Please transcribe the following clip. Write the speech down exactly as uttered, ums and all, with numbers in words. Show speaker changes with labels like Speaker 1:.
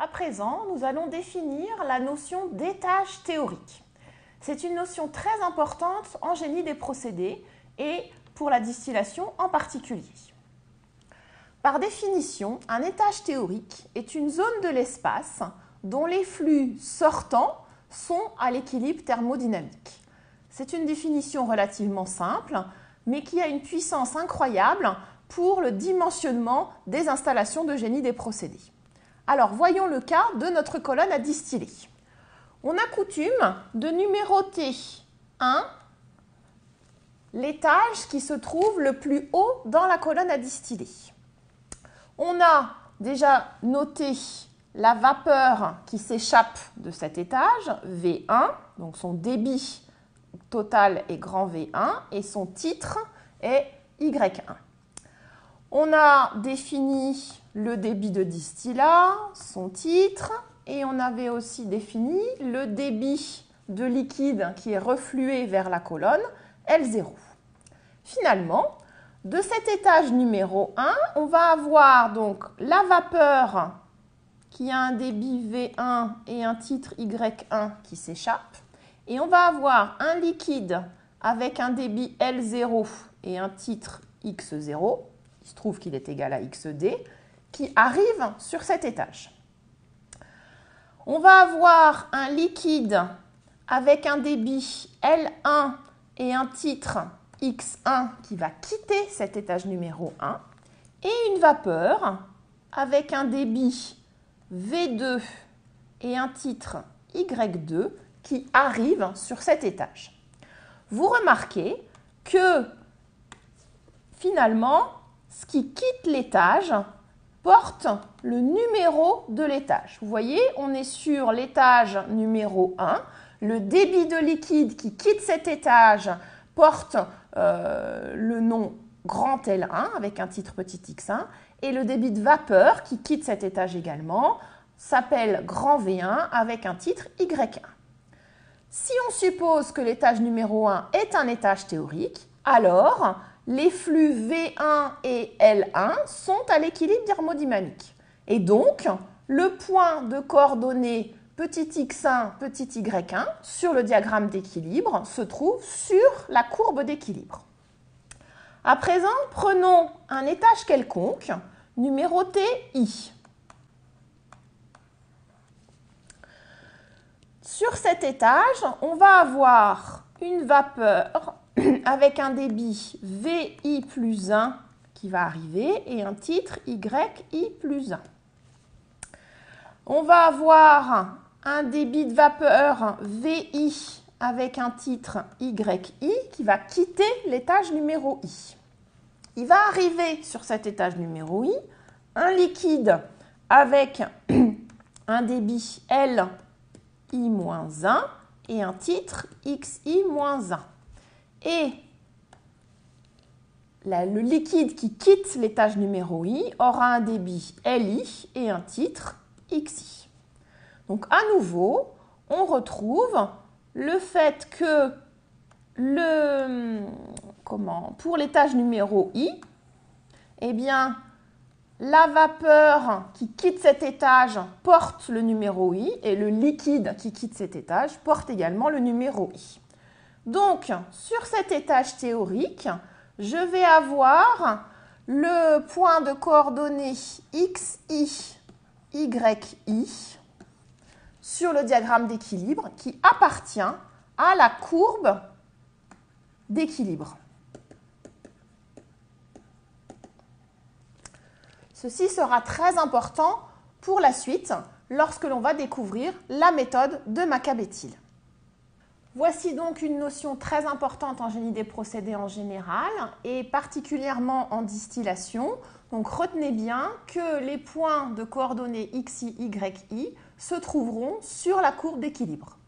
Speaker 1: À présent, nous allons définir la notion d'étage théorique. C'est une notion très importante en génie des procédés et pour la distillation en particulier. Par définition, un étage théorique est une zone de l'espace dont les flux sortants sont à l'équilibre thermodynamique. C'est une définition relativement simple, mais qui a une puissance incroyable pour le dimensionnement des installations de génie des procédés. Alors, voyons le cas de notre colonne à distiller. On a coutume de numéroter un l'étage qui se trouve le plus haut dans la colonne à distiller. On a déjà noté la vapeur qui s'échappe de cet étage, V un, donc son débit total est grand V un et son titre est Y un. On a défini le débit de distillat, son titre, et on avait aussi défini le débit de liquide qui est reflué vers la colonne, L zéro. Finalement, de cet étage numéro un, on va avoir donc la vapeur qui a un débit V un et un titre Y un qui s'échappe, et on va avoir un liquide avec un débit L zéro et un titre X zéro, il se trouve qu'il est égal à X D, qui arrive sur cet étage. On va avoir un liquide avec un débit L un et un titre X un qui va quitter cet étage numéro un et une vapeur avec un débit V deux et un titre Y deux qui arrive sur cet étage. Vous remarquez que finalement, ce qui quitte l'étage porte le numéro de l'étage. Vous voyez, on est sur l'étage numéro un. Le débit de liquide qui quitte cet étage porte euh, le nom grand L un avec un titre petit x un. Et le débit de vapeur qui quitte cet étage également s'appelle grand V un avec un titre Y un. Si on suppose que l'étage numéro un est un étage théorique, alors les flux V un et L un sont à l'équilibre thermodynamique. Et donc, le point de coordonnées petit x un, petit y un sur le diagramme d'équilibre se trouve sur la courbe d'équilibre. À présent, prenons un étage quelconque, numéroté I. Sur cet étage, on va avoir une vapeur avec un débit V I plus un qui va arriver et un titre Y I plus un. On va avoir un débit de vapeur V I avec un titre Y I qui va quitter l'étage numéro I. Il va arriver sur cet étage numéro I un liquide avec un débit L I moins un et un titre X I moins un. Et la, le liquide qui quitte l'étage numéro I aura un débit L I et un titre X I. Donc à nouveau, on retrouve le fait que le, comment, pour l'étage numéro I, eh bien, la vapeur qui quitte cet étage porte le numéro I et le liquide qui quitte cet étage porte également le numéro I. Donc, sur cet étage théorique, je vais avoir le point de coordonnées X I, Y I sur le diagramme d'équilibre qui appartient à la courbe d'équilibre. Ceci sera très important pour la suite lorsque l'on va découvrir la méthode de Macabée-Thiele. Voici donc une notion très importante en génie des procédés en général et particulièrement en distillation. Donc retenez bien que les points de coordonnées X I, Y I se trouveront sur la courbe d'équilibre.